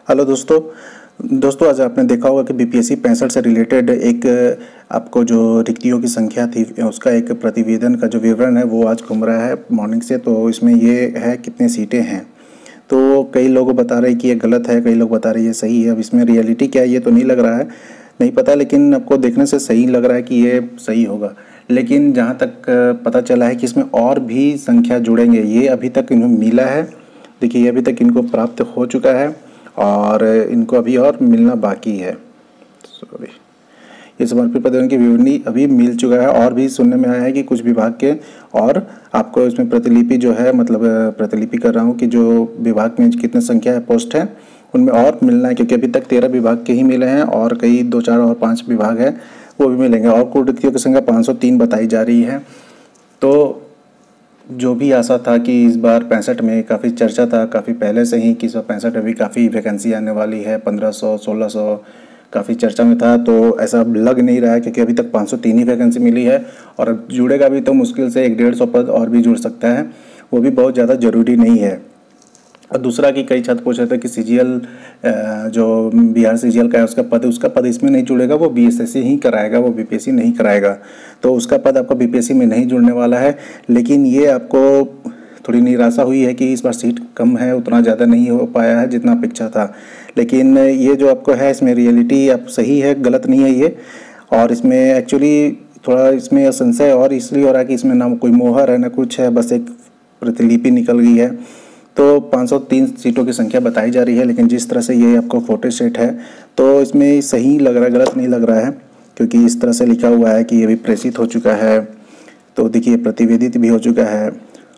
Hello दोस्तों आज आपने देखा होगा कि बीपीएससी 65 से रिलेटेड एक आपको जो रिक्तियों की संख्या थी उसका एक प्रतिवेदन का जो विवरण है वो आज घूम रहा है मॉर्निंग से। तो इसमें ये है कितने सीटें हैं। तो कई लोग बता रहे हैं कि ये गलत है, कई लोग बता रहे हैं ये सही है। अब इसमें रियलिटी क्या है ये तो नहीं लग रहा है, नहीं पता, लेकिन आपको देखने से सही लग रहा है कि ये सही होगा। लेकिन जहाँ तक पता चला है कि इसमें और भी संख्या जुड़ेंगे, ये अभी तक इन्हें मिला है। देखिए ये अभी तक इनको प्राप्त हो चुका है और इनको अभी और मिलना बाकी है। सॉरी, ये समर्पित प्रतिवेदन की विवरणी अभी मिल चुका है और भी सुनने में आया है कि कुछ विभाग के और आपको इसमें प्रतिलिपि जो है, मतलब प्रतिलिपि कर रहा हूँ कि जो विभाग में कितने संख्या है पोस्ट है उनमें और मिलना है, क्योंकि अभी तक 13 विभाग के ही मिले हैं और कई 2, 4 और 5 विभाग हैं वो भी मिलेंगे। और कुल रिक्तियों की संख्या 503 बताई जा रही है। तो जो भी आशा था कि इस बार 65 में काफ़ी चर्चा था काफ़ी पहले से ही कि इस बार 65 में भी काफ़ी वैकेंसी आने वाली है, 1500 1600 काफ़ी चर्चा में था। तो ऐसा लग नहीं रहा है क्योंकि अभी तक 503 ही वैकेंसी मिली है और अब जुड़ेगा भी तो मुश्किल से 100-150 पद और भी जुड़ सकता है, वो भी बहुत ज़्यादा ज़रूरी नहीं है। और दूसरा कि कई छात्र पूछ रहे थे कि सीजीएल जो बिहार सीजीएल का है उसका पद इसमें नहीं जुड़ेगा, वो बीएसएससी ही कराएगा, वो बीपीएससी नहीं कराएगा। तो उसका पद आपको बीपीएससी में नहीं जुड़ने वाला है। लेकिन ये आपको थोड़ी निराशा हुई है कि इस बार सीट कम है, उतना ज़्यादा नहीं हो पाया है जितना अपेक्षा था। लेकिन ये जो आपको है इसमें रियलिटी आप सही है, गलत नहीं है ये। और इसमें एक्चुअली थोड़ा इसमें संशय और इसलिए हो रहा है कि इसमें ना कोई मोहर है ना कुछ है, बस एक प्रतिलिपि निकल गई है। तो 503 सीटों की संख्या बताई जा रही है, लेकिन जिस तरह से ये आपको फोटो सेट है तो इसमें सही लग रहा है, गलत नहीं लग रहा है, क्योंकि इस तरह से लिखा हुआ है कि ये भी प्रेषित हो चुका है। तो देखिए प्रतिवेदित भी हो चुका है,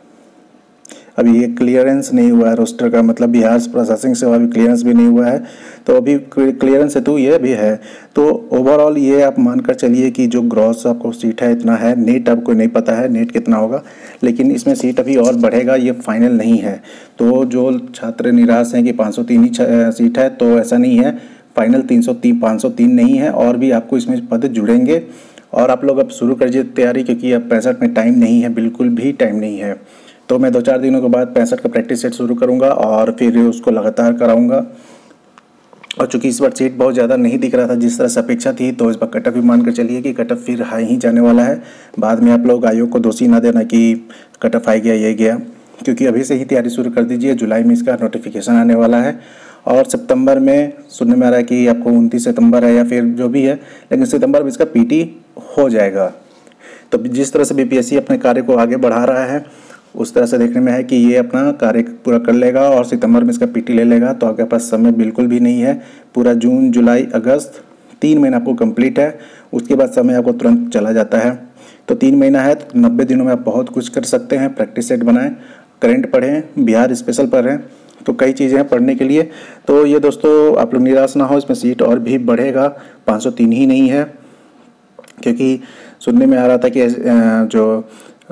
अभी ये क्लियरेंस नहीं हुआ है रोस्टर का, मतलब बिहार प्रशासनिक सेवा भी क्लियरेंस भी नहीं हुआ है। तो अभी क्लियरेंस हेतु ये भी है। तो ओवरऑल ये आप मानकर चलिए कि जो ग्रॉस आपको सीट है इतना है। नेट आपको नहीं पता है नेट कितना होगा, लेकिन इसमें सीट अभी और बढ़ेगा, ये फाइनल नहीं है। तो जो छात्र निराश हैं कि 503 ही सीट है, तो ऐसा नहीं है, फाइनल 503 नहीं है, और भी आपको इसमें पद जुड़ेंगे। और आप लोग अब शुरू कर दीजिए तैयारी, क्योंकि अब 65 में टाइम नहीं है, बिल्कुल भी टाइम नहीं है। तो मैं 2-4 दिनों के बाद 65 का प्रैक्टिस सेट शुरू करूंगा और फिर उसको लगातार कराऊंगा। और चूंकि इस बार सीट बहुत ज़्यादा नहीं दिख रहा था जिस तरह से अपेक्षा थी, तो इस बार कटअप भी मानकर चलिए कि कटअप फिर हाई ही जाने वाला है। बाद में आप लोग आयोग को दोषी ना देना कि कटअप हाई गया ये गया, क्योंकि अभी से ही तैयारी शुरू कर दीजिए। जुलाई में इसका नोटिफिकेशन आने वाला है और सितंबर में सुनने में आ रहा है कि आपको 29 सितंबर है या फिर जो भी है, लेकिन सितंबर में इसका पीटी हो जाएगा। तो जिस तरह से बीपीएससी अपने कार्य को आगे बढ़ा रहा है उस तरह से देखने में है कि ये अपना कार्य पूरा कर लेगा और सितंबर में इसका पीटी ले लेगा। तो आपके पास समय बिल्कुल भी नहीं है, पूरा जून जुलाई अगस्त 3 महीना आपको कंप्लीट है, उसके बाद समय आपको तुरंत चला जाता है। तो 3 महीना है, तो 90 दिनों में आप बहुत कुछ कर सकते हैं। प्रैक्टिस सेट बनाएं, करंट पढ़ें, बिहार स्पेशल पढ़ें, तो कई चीज़ें हैं पढ़ने के लिए। तो ये दोस्तों आप लोग निराश ना हो, इसमें सीट और भी बढ़ेगा, 503 ही नहीं है। क्योंकि सुनने में आ रहा था कि जो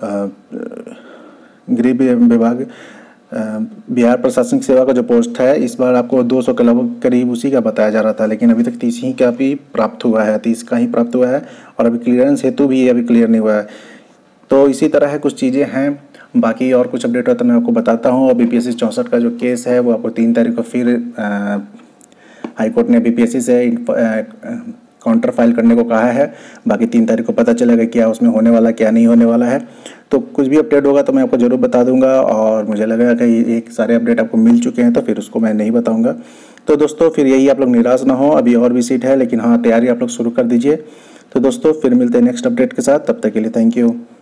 गृह विभाग बिहार प्रशासनिक सेवा का जो पोस्ट है इस बार आपको 200 के लगभग करीब उसी का बताया जा रहा था, लेकिन अभी तक 30 ही का भी प्राप्त हुआ है, 30 का ही प्राप्त हुआ है। और अभी क्लियरेंस हेतु भी अभी क्लियर नहीं हुआ है। तो इसी तरह है, कुछ चीज़ें हैं। बाकी और कुछ अपडेट होता है मैं आपको बताता हूँ। और बीपीएससी 64 का जो केस है वो आपको 3 तारीख को फिर हाईकोर्ट ने बीपीएससी से काउंटर फाइल करने को कहा है। बाकी 3 तारीख को पता चलेगा क्या उसमें होने वाला क्या नहीं होने वाला है। तो कुछ भी अपडेट होगा तो मैं आपको ज़रूर बता दूंगा। और मुझे लगेगा कि एक सारे अपडेट आपको मिल चुके हैं तो फिर उसको मैं नहीं बताऊंगा। तो दोस्तों फिर यही, आप लोग निराश ना हो, अभी और भी सीट है, लेकिन हाँ तैयारी आप लोग शुरू कर दीजिए। तो दोस्तों फिर मिलते हैं नेक्स्ट अपडेट के साथ, तब तक के लिए थैंक यू।